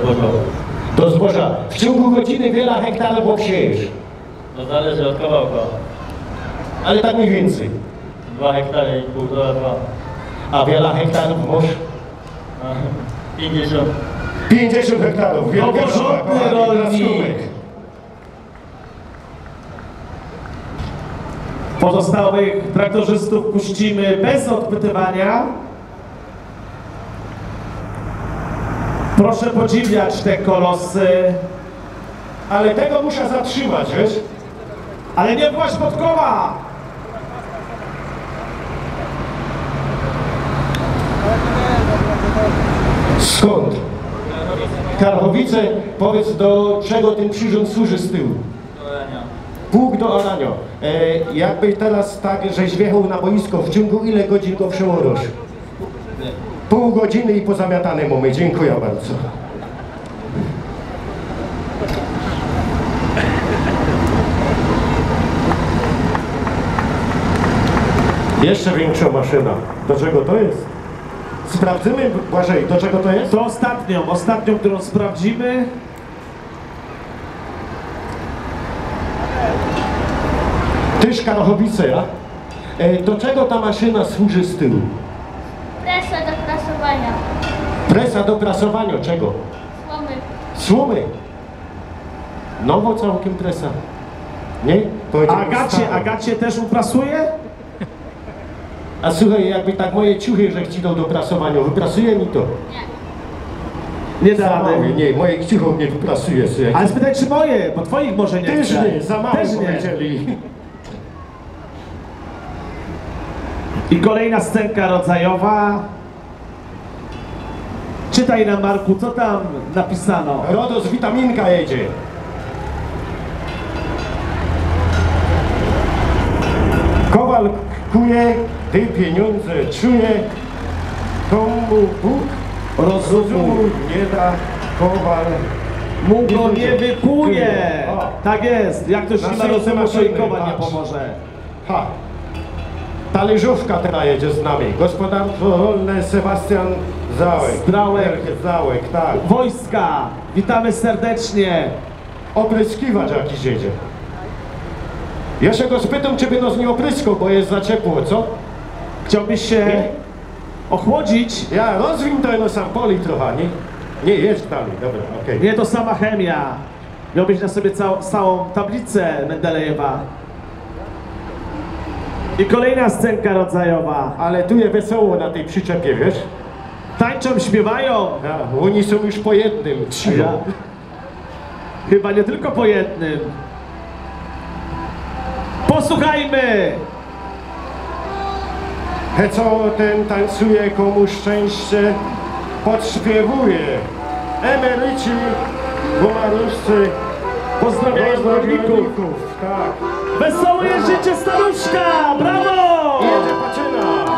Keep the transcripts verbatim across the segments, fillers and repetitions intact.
zboża. Do zboża. W ciągu godziny wiele hektarów obsiejesz. To zależy od kawałka. Ale tak mniej więcej. Dwa hektary i półtora, dwa. A wiele hektarów może? Pięćdziesiąt. pięćdziesiąt hektarów. Wielka porządny rolnik. Pozostałych traktorzystów puścimy bez odpytywania. Proszę podziwiać te kolosy. Ale tego muszę zatrzymać, wiesz? Ale nie właź pod koła! Skąd? Karchowice, powiedz, do czego ten przyrząd służy z tyłu? Do orania. Pług do orania. E, jakby teraz tak, żeś wjechał na boisko, w ciągu ile godzin go przełożysz? Pół godziny i pozamiatane mamy. Dziękuję bardzo. Jeszcze większa maszyna. Do czego to jest? Sprawdzimy, Błażej, do czego to jest? To ostatnią, ostatnią, którą sprawdzimy. Tyż Karchowice, ja? E, do czego ta maszyna służy z tyłu? Presa do prasowania. Presa do prasowania czego? Słomy. Słomy. Nowo całkiem presa. Nie? Powiedział Agacie, staro. Agacie też uprasuje? A słuchaj, jakby tak moje ciuchy, że ci dał do prasowania, wyprasuje mi to? Nie da Za mało, rady. nie, moich ciuchów nie wyprasuje. Słuchaj. Ale spytaj, czy moje, bo twoich może nie Też chce. nie, za mało Też nie. powiedzieli. I kolejna scenka rodzajowa. Czytaj nam, Marku, co tam napisano. Rodos witaminka jedzie. Kowal kuje, ty pieniądze czuje, komu Bóg rozumu nie da, kowal Mu go nie wykuje. O. Tak jest. Jak ktoś nie ma serce rozumu, to i maszyny, kowal nie patrz. pomoże. Ha! Talerzówka teraz jedzie z nami. Gospodarstwo rolne Sebastian Załek. Zdrałek. Załek, tak. Wojska, witamy serdecznie. Opryskiwacz jakiś jedzie. Ja się go spytam, czy by nas nie opryskał, bo jest za ciepło, co? Chciałbyś się Nie? ochłodzić? Ja rozwin to na sam poli trochę, nie? Nie, jedź dalej, dobra, okej. Nie, to sama chemia. Miałbyś na sobie cał, całą tablicę Mendelejewa. I kolejna scenka rodzajowa. Ale tu jest wesoło na tej przyczepie, wiesz? Tańczą, śpiewają. Ja, oni są już po jednym, A trzy. ja, chyba nie tylko po jednym. Posłuchajmy! He co ten tańcuje, komu szczęście podśpiewuje. Emeryci, gumaruszcy, Pozdrawiam rolników. tak. Wesołe jest życie staruszka! Brawo! Jedzie paczyna.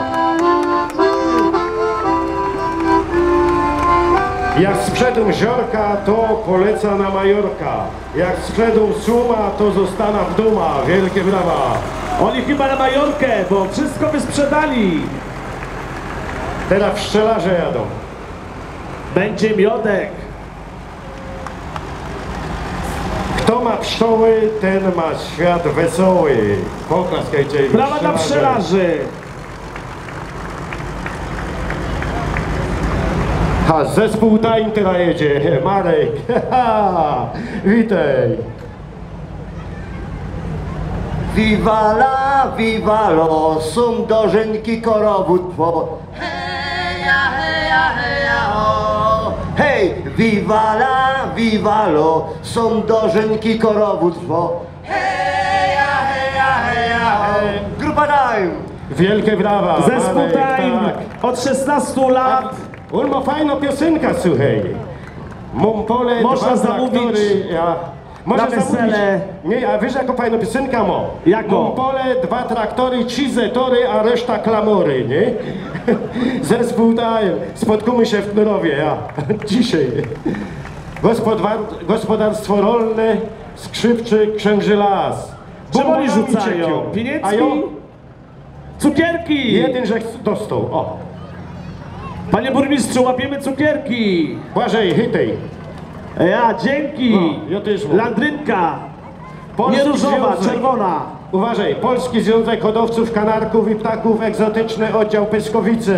Jak sprzedam ziorka, to poleca na Majorka. Jak sprzedam suma, to zostana w duma. Wielkie brawa. Oni chyba na Majorkę, bo wszystko by sprzedali. Teraz pszczelarze jadą. Będzie miodek. Kto ma pszczoły, ten ma świat wesoły. Poklaskajcie im. Brawa dla pszczelarzy. Ha, zespół tań teraz jedzie. Marek. Witaj. Wiwala, wiwalo, są dożynki korowód po. Heja, heja, heja, o. Hej, wiwala, wiwalo, są dożynki korowód po. Heja, heja, heja, o. Grupa Time. Wielkie brawa. Zespół Marek, Time tak. od szesnastu lat. On ma fajną piosenkę, słuchaj. Mom pole, Można dwa zamówić traktory, ja. Można na wesele. zamówić. Nie, a wiesz jaką fajną piosenkę ma? Jaką? Mom pole, dwa traktory, trzy zetory, a reszta klamory, nie? Zespół daje. Spotkamy się w Knorowie, ja. Dzisiaj. Gospodar gospodarstwo rolne, Skrzypczyk, Księży Las. Czym oni Bombonami rzucają? ciepią. A Pieniecki? jo, Cukierki! jeden żech dostał. O. Panie burmistrzu, łapiemy cukierki! Błażej, hytej. Ja, dzięki! No, ja też mam. Landrynka! Polski Nie różowa, Związek- czerwona! Uważaj, Polski Związek Hodowców Kanarków i Ptaków Egzotyczny, oddział Pyskowice.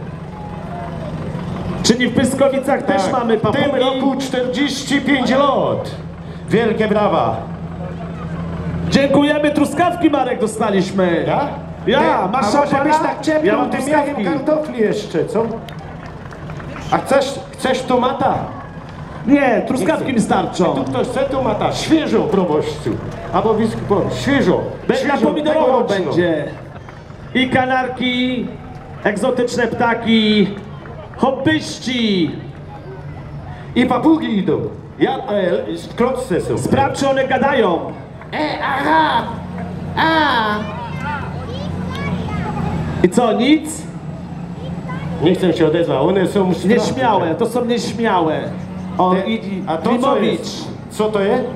Czyli w Pyskowicach też Tak, mamy w tym papugi. roku czterdzieści pięć lat. Wielkie brawa. Dziękujemy, truskawki Marek dostaliśmy. Ja? Ja, Ty, masz a może szampana? byś tak ciepło, Ja mam tym truskawki. miałem kartofli jeszcze, co? A chcesz, chcesz tomata? Nie, truskawki mi starczą. Tu ktoś chce tomata, świeżo, proboszczu. Albo biskupo, świeżo. Be- Na świeżo, pomidorową tegoroczną. będzie. I kanarki, egzotyczne ptaki, hobbyści. I papugi idą. Ja, e, w klocce są. Sprawdź, czy one gadają. E, aha. A. I co, nic? Nie chcę się odezwać, one są straszne. Nieśmiałe, to są nieśmiałe. O, Te- i, A to co Klimowicz. jest? Co to jest?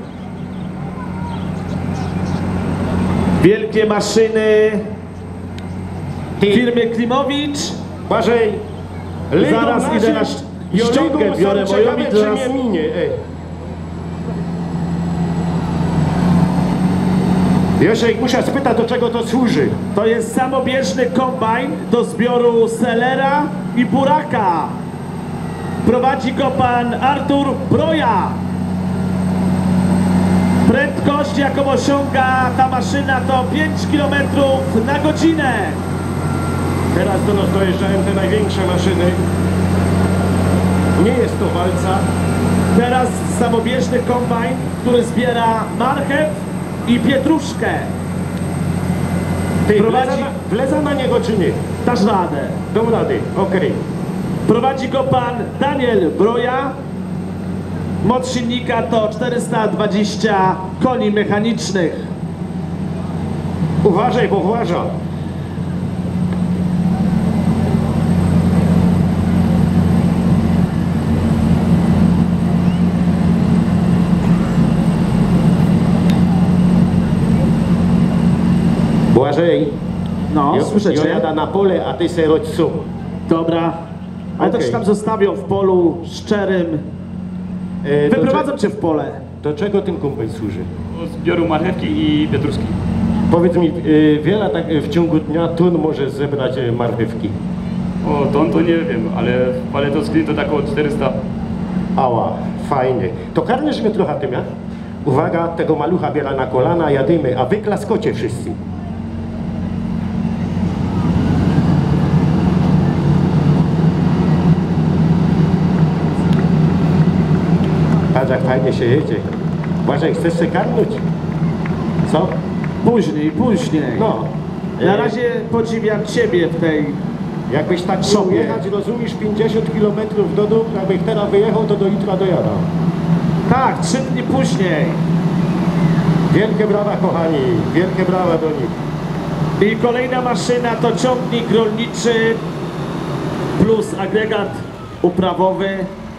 Wielkie maszyny Ty, firmy Klimowicz. Błażej, ligą Zaraz naszym idę na ś- i ściągę ligą biorę sam moją ciekawe, i czy zaraz- mnie minie, ej. Josiek, muszę spytać, do czego to służy. To jest samobieżny kombajn do zbioru selera i buraka. Prowadzi go pan Artur Broja. Prędkość, jaką osiąga ta maszyna, to pięć kilometrów na godzinę. Teraz do nas dojeżdżają te największe maszyny. Nie jest to walca. Teraz samobieżny kombajn, który zbiera marchew i pietruszkę. Ty, Prowadzi- wleza na, wleza na niego czy nie? Dasz radę. Dam rady, okej. Prowadzi go pan Daniel Broja. Moc silnika to czterysta dwadzieścia koni mechanicznych. Uważaj, bo właża. Błażej, No, ja, słyszę ja cię. jada na pole, a ty se rodź sum. Dobra. Ale to Okej. ci tam zostawią w polu szczerym. E, do, Wyprowadzą cze- cię w pole. do czego ten kumpel służy? Do zbioru marchewki i pietruszki. Powiedz mi, e, wiele tak e, w ciągu dnia tun może zebrać e, marchewki? O, ton to nie wiem, ale w paletowskiej to tak około czterysta. Ała, fajnie. To karmisz mnie trochę tym, ja? Uwaga, tego malucha biera na kolana, jadymy, a wy klaskocie wszyscy. Patrz, jak fajnie się jedzie. Błażej, chcesz się karnąć? Co? Później, później. No. Na E, razie podziwiam ciebie w tej... Jakbyś tak Sobie. chciał jechać, rozumiesz, pięćdziesiąt kilometrów do domu, jakbyś teraz wyjechał, to do jutra dojada. Tak, trzy dni później. Wielkie brawa, kochani, wielkie brawa do nich. I kolejna maszyna to ciągnik rolniczy plus agregat uprawowy.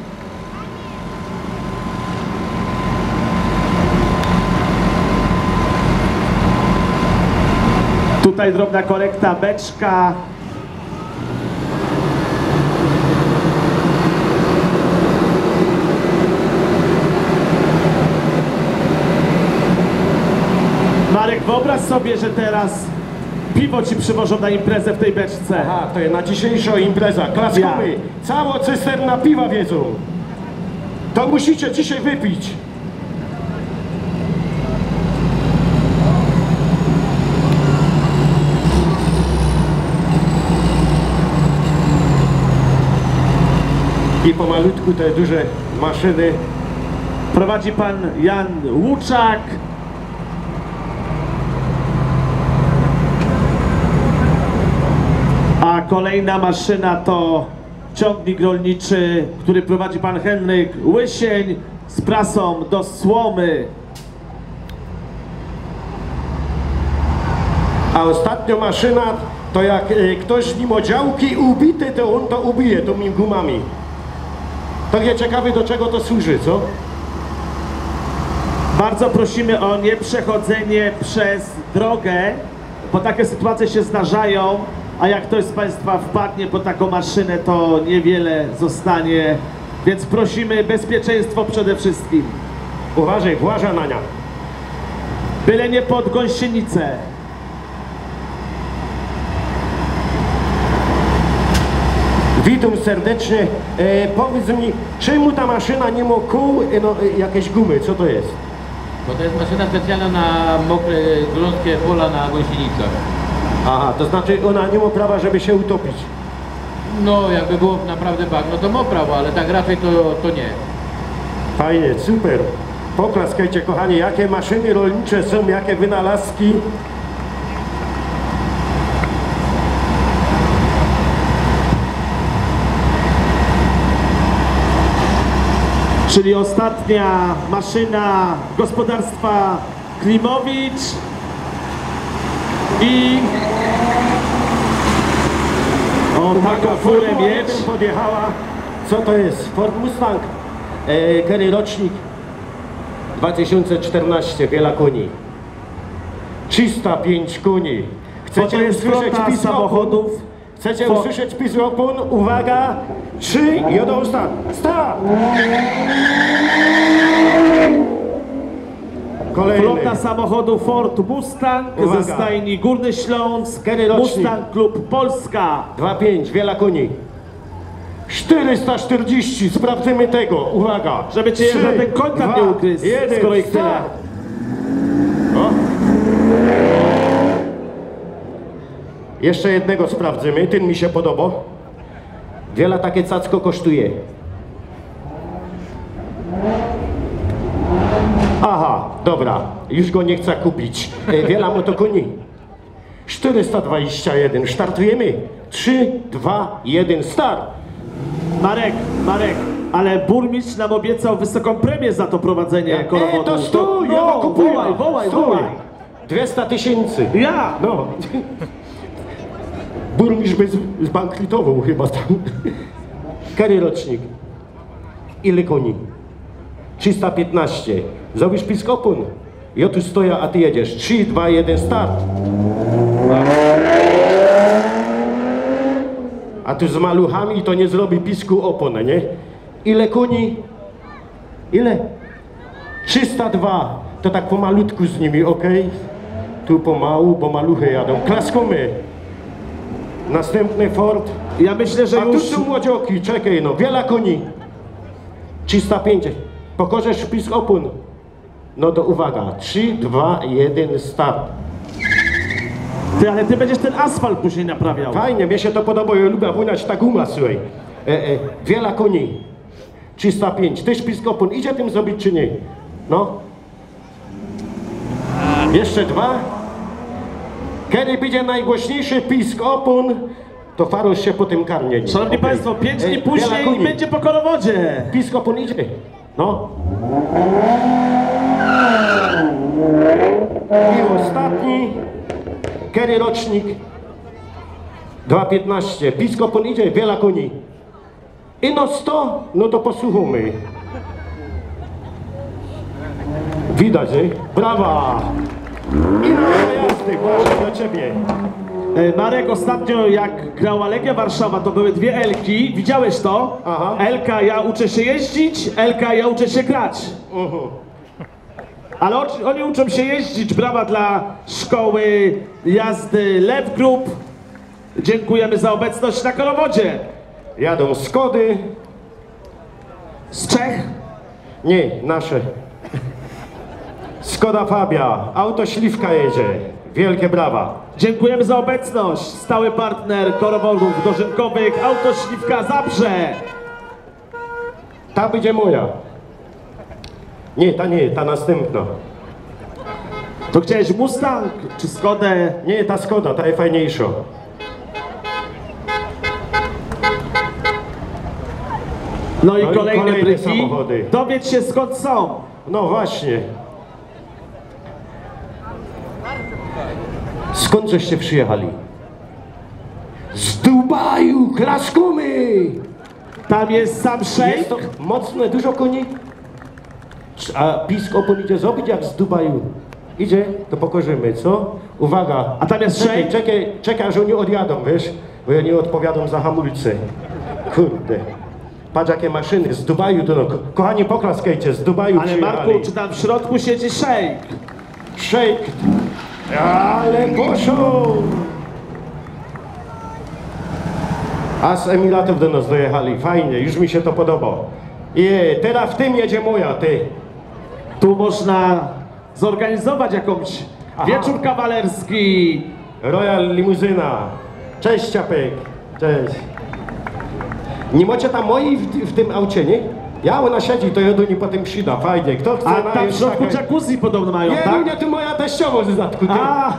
Tutaj drobna korekta, beczka. Marek, wyobraź sobie, że teraz piwo ci przywożą na imprezę w tej beczce. Aha, to jest na dzisiejszą impreza. Klaskamy. Cała cysterna piwa wiedzą. To musicie dzisiaj wypić. I pomalutku te duże maszyny. Prowadzi pan Jan Łuczak. A kolejna maszyna to ciągnik rolniczy, który prowadzi pan Henryk Łysień z prasą do słomy. A ostatnio maszyna, to jak e, ktoś nim działki ubity, to on to ubije tymi gumami. To nie ciekawy, do czego to służy, co? Bardzo prosimy o nieprzechodzenie przez drogę, bo takie sytuacje się zdarzają, a jak ktoś z państwa wpadnie pod taką maszynę, to niewiele zostanie Więc prosimy bezpieczeństwo przede wszystkim. Uważaj, właża na nią. Byle nie pod gąsienicę. Witam serdecznie. E, powiedz mi, czemu ta maszyna nie ma kół, e, no, e, jakieś gumy, co to jest? Bo to jest maszyna specjalna na mokre, grząskie pola na gąsienicach. Aha, to znaczy ona nie ma prawa, żeby się utopić. No, jakby było naprawdę bagno, to ma prawo, ale tak raczej to, to nie. Fajnie, super. Poklaskajcie, kochani, jakie maszyny rolnicze są, jakie wynalazki. Czyli ostatnia maszyna gospodarstwa Klimowicz i o taką furę mieć. Podjechała. Co to jest? Ford Mustang. E, Kerry rocznik dwa tysiące czternaście, wiele koni. trzysta pięć koni. Bo to jest flota pisk samochodów. opon? Chcecie Fo- usłyszeć pisk opon? Uwaga! Trzy, jeden, start! Start! Kolejny. Flota samochodów Ford Mustang Uwaga. ze stajni Górny Śląsk, Kerry rocznik. Mustang Klub Polska. dwa pięć, wiele koni. czterysta czterdzieści, sprawdzimy tego. Uwaga! Żeby cię Trzy, żaden koń tam dwa, nie ugryzł, jeden, skoro ich tyle. start. O. Jeszcze jednego sprawdzimy, ten mi się podoba. Wiele takie cacko kosztuje. Aha, dobra, już go nie chcę kupić. E, wiele mu to koni. czterysta dwadzieścia jeden, startujemy. trzy, dwa, jeden, start. Marek, Marek, ale burmistrz nam obiecał wysoką premię za to prowadzenie korowodu. E, to stój, ja no, go kupuję. wołaj, wołaj, Stój. wołaj. dwieście tysięcy. Ja! No. Burmistrz by z- zbankrutował chyba tam. Kerry rocznik. Ile koni? trzysta piętnaście. Zrobisz pisk opon. Ja tu stoję, a ty jedziesz. trzy, dwa, jeden, start. A tu z maluchami to nie zrobi pisku opon, nie? Ile koni? Ile? trzysta dwa. To tak pomalutku z nimi, ok? Tu pomału, bo maluchy jadą. Klaskamy. Następny Ford. Ja myślę, że A tu już... są młodzioki, czekaj no, wiele koni. trzysta pięć. Pokorzesz pisk opon. No to uwaga. trzy, dwa, jeden, start. Ty, ale ty będziesz ten asfalt później naprawiał. Fajnie, mnie się to podoba, ja lubię włynać ta guma, słuchaj. E, e, wiele koni. trzysta pięć. Tyś pisk opon. Idzie tym zrobić czy nie? No. Jeszcze dwa. Kiedy będzie najgłośniejszy pisk opon, to Farosz się po tym karnie. Szanowni Okej. Państwo, pięć E, dni wiele później i koni. będzie po korowodzie. Pisk opon idzie. No. I ostatni. Kerry rocznik. dwa piętnaście. Pisk opon idzie, wiele koni. I no sto, no to posłuchamy. Widać, nie? Brawa! I na jazdy, właśnie dla ciebie. E, Marek, ostatnio jak grała Legia Warszawa, to były dwie Elki. Widziałeś to? Aha. Elka, ja uczę się jeździć, Elka, ja uczę się grać. Mhm. Ale o- oni uczą się jeździć. Brawa dla szkoły jazdy Lew Group. Dziękujemy za obecność na korowodzie. Jadą Skody. Z Czech. Nie, nasze. Skoda Fabia, auto Śliwka jedzie. Wielkie brawa. Dziękujemy za obecność. Stały partner korowodów dożynkowych, auto Śliwka Zabrze. Ta będzie moja. Nie, ta nie, ta następna. To chciałeś Mustang czy Skodę? Nie, ta Skoda, ta jest fajniejsza. No i No i kolejne kolejne bryki. samochody. Dowiedz się skąd są. No właśnie. Skąd żeście przyjechali? Z Dubaju, klaskamy! Tam jest sam Jest szejk. to mocne, dużo koni. A pisk opon idzie zrobić jak z Dubaju. Idzie, to pokorzymy, co? Uwaga. A tam jest czekaj, szejk? czekaj, czekaj, aż oni odjadą, wiesz? Bo ja nie odpowiadam za hamulce. Kurde. Patrz jakie maszyny, z Dubaju to no. Ko- Kochani, poklaskajcie, z Dubaju Ale przyjechali. Marku, czy tam w środku siedzi szejk? Szejk. Ale poszło! A z Emiratów do nas dojechali, fajnie, już mi się to podoba. I teraz w tym jedzie moja, ty. Tu można zorganizować jakąś Aha. wieczór kawalerski. Royal limuzyna. Cześć Ciapek, cześć. Nie macie tam mojej w, w tym aucie, nie? Ja, ona siedzi, to ja do niej potem przyda, fajnie. Kto chce A tam w najeść środku taka- jacuzzi podobno mają, Nie, tak? nie, to moja teściowa z zatku, ty. A!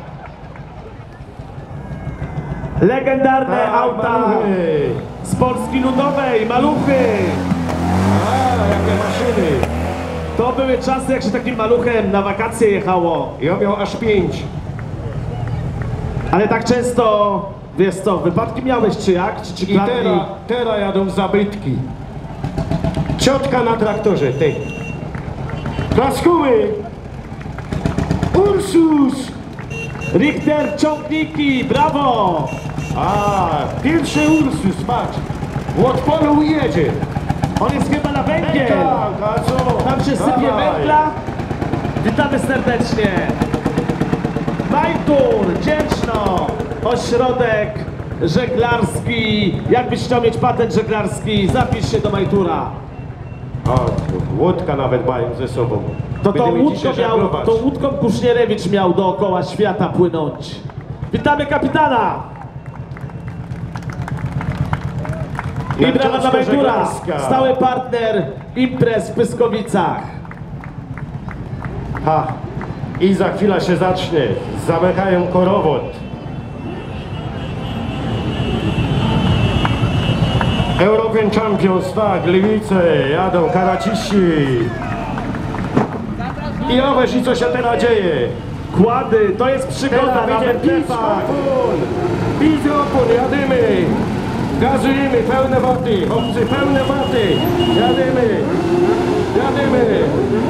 Legendarne A, auta maluchy. z Polski Ludowej, maluchy! A, jakie maszyny. To były czasy, jak się takim maluchem na wakacje jechało. Ja miał aż pięć. Ale tak często, wiesz co, wypadki miałeś czy jak? Czy, czy I kradli? teraz, teraz jadą zabytki. Ciotka na traktorze, ty. Klaskuły. Ursus. Richter, ciągniki, brawo! A, pierwszy Ursus, patrz. Od polu jedzie. On jest chyba na Ej, węgiel. tak, a co? Tam się sypie Dawaj. węgla. Witamy serdecznie. Majtur, Dzięczno, ośrodek żeglarski. Jakbyś chciał mieć patent żeglarski, zapisz się do Majtura. A, łódka nawet mają ze sobą. To tą Będziemy łódką, dzisiaj miał, żeglować. tą łódką Kusznierewicz miał dookoła świata płynąć. Witamy kapitana. I brawa dla Majtura, żeglarska. stały partner imprez w Pyskowicach. Ha. I za chwilę się zacznie. Zamykają korowód. European Champions, tak, Gliwice, jadą karaciści. I oweź, i co się teraz dzieje? Kłady, to jest przygoda Teraz na będzie wędrówkach. piz-opon, piz-opon, jadymy. Gazujemy, pełne waty, chłopcy, pełne waty. Jadymy, jadymy.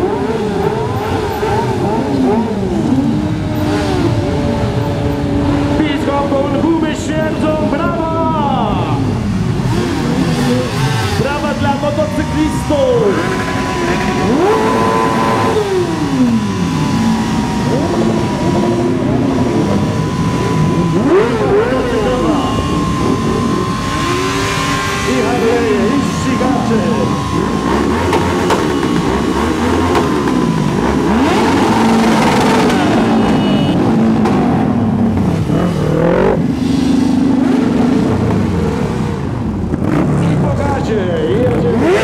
Piz-opon, gumy śmierdzą, brawa! Brawa dla motocyklistów! I Harleje, i ścigacze. I po gazie, i jedziemy.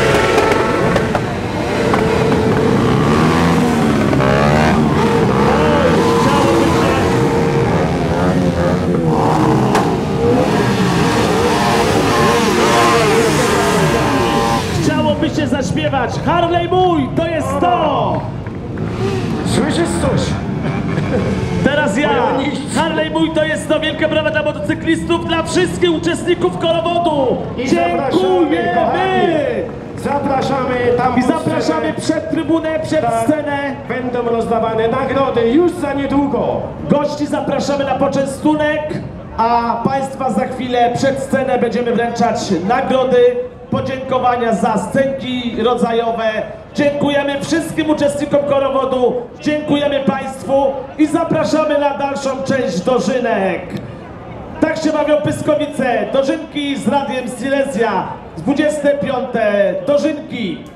Chciałoby się zaśpiewać Harley mój, to jest to! Słyszysz coś? Teraz ja! Moja niść. Harley mój, to jest to! Wielka brawa dla motocyklistów, dla wszystkich uczestników korowodu! I zapraszamy, Dziękujemy! kochani. Zapraszamy tam I pod zapraszamy scenę. przed trybunę, przed Tak. scenę! Będą rozdawane nagrody już za niedługo. Gości zapraszamy na poczęstunek, a Państwa za chwilę przed scenę będziemy wręczać nagrody, podziękowania za scenki rodzajowe. Dziękujemy wszystkim uczestnikom korowodu, dziękujemy Państwu i zapraszamy na dalszą część dożynek. Tak się bawią Pyskowice, dożynki z Radiem Silesia, dwudzieste piąte dożynki.